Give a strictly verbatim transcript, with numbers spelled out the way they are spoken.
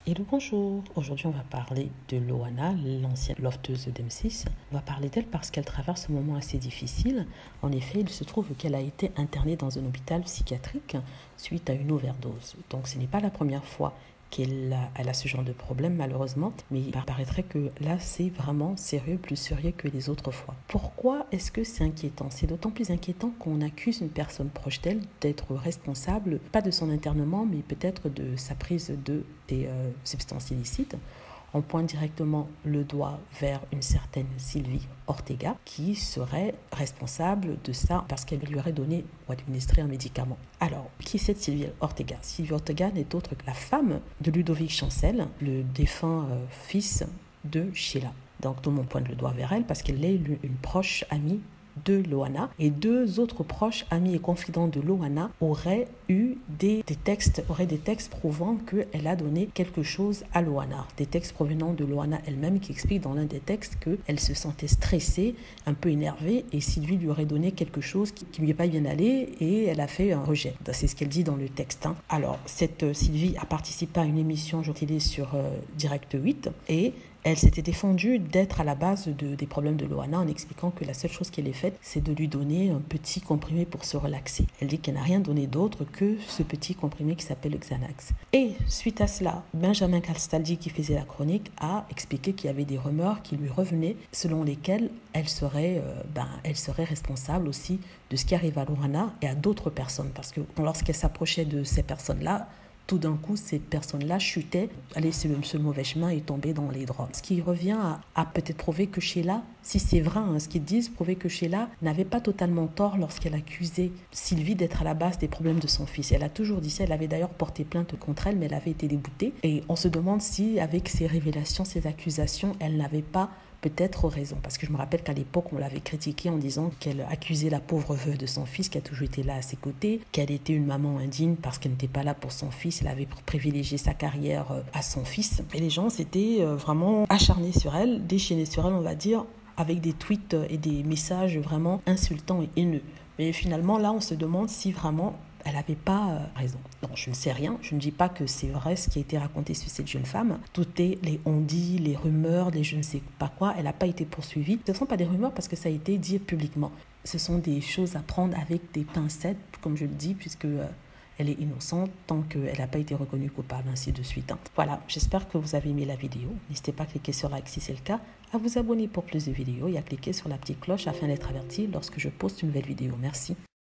Hello, bonjour. Aujourd'hui, on va parler de Loana, l'ancienne lofteuse d'M six. On va parler d'elle parce qu'elle traverse un moment assez difficile. En effet, il se trouve qu'elle a été internée dans un hôpital psychiatrique suite à une overdose. Donc, ce n'est pas la première fois qu'elle a, elle a ce genre de problème, malheureusement, mais il paraîtrait que là, c'est vraiment sérieux, plus sérieux que les autres fois. Pourquoi est-ce que c'est inquiétant? C'est d'autant plus inquiétant qu'on accuse une personne proche d'elle d'être responsable, pas de son internement, mais peut-être de sa prise de des euh, substances illicites. On pointe directement le doigt vers une certaine Sylvie Ortega qui serait responsable de ça parce qu'elle lui aurait donné ou administré un médicament. Alors, qui est cette Sylvie Ortega? Sylvie Ortega n'est autre que la femme de Ludovic Chancel, le défunt euh, fils de Sheila. Donc, tout le monde pointe le doigt vers elle parce qu'elle est une, une proche amie de Loana, et deux autres proches amis et confidents de Loana auraient eu des, des textes auraient des textes prouvant qu'elle a donné quelque chose à Loana, des textes provenant de Loana elle-même qui explique dans l'un des textes qu'elle se sentait stressée, un peu énervée, et Sylvie lui aurait donné quelque chose qui ne lui est pas bien allé et elle a fait un rejet. C'est ce qu'elle dit dans le texte. Hein. Alors, cette euh, Sylvie a participé à une émission télé sur euh, Direct huit et elle s'était défendue d'être à la base de, des problèmes de Loana en expliquant que la seule chose qu'elle ait faite, c'est de lui donner un petit comprimé pour se relaxer. Elle dit qu'elle n'a rien donné d'autre que ce petit comprimé qui s'appelle le Xanax. Et suite à cela, Benjamin Castaldi, qui faisait la chronique, a expliqué qu'il y avait des rumeurs qui lui revenaient selon lesquelles elle serait, euh, ben, elle serait responsable aussi de ce qui arrive à Loana et à d'autres personnes. Parce que lorsqu'elle s'approchait de ces personnes-là, tout d'un coup, ces personnes-là chutaient, allaient sur ce mauvais chemin et tombaient dans les drogues. Ce qui revient à, à peut-être prouver que Sheila, si c'est vrai hein, ce qu'ils disent, prouver que Sheila n'avait pas totalement tort lorsqu'elle accusait Sylvie d'être à la base des problèmes de son fils. Elle a toujours dit ça, elle avait d'ailleurs porté plainte contre elle, mais elle avait été déboutée. Et on se demande si, avec ces révélations, ces accusations, elle n'avait pas peut-être raison, parce que je me rappelle qu'à l'époque, on l'avait critiquée en disant qu'elle accusait la pauvre veuve de son fils qui a toujours été là à ses côtés, qu'elle était une maman indigne parce qu'elle n'était pas là pour son fils, elle avait privilégié sa carrière à son fils. Et les gens s'étaient vraiment acharnés sur elle, déchaînés sur elle, on va dire, avec des tweets et des messages vraiment insultants et haineux. Mais finalement, là, on se demande si vraiment elle n'avait pas euh, raison. Non, je ne sais rien. Je ne dis pas que c'est vrai ce qui a été raconté sur cette jeune femme. Tout est les on-dit, les rumeurs, les je ne sais pas quoi. Elle n'a pas été poursuivie. Ce ne sont pas des rumeurs parce que ça a été dit publiquement. Ce sont des choses à prendre avec des pincettes, comme je le dis, puisque euh, elle est innocente tant qu'elle n'a pas été reconnue coupable, ainsi de suite. Hein. Voilà, j'espère que vous avez aimé la vidéo. N'hésitez pas à cliquer sur like si c'est le cas, à vous abonner pour plus de vidéos et à cliquer sur la petite cloche afin d'être averti lorsque je poste une nouvelle vidéo. Merci.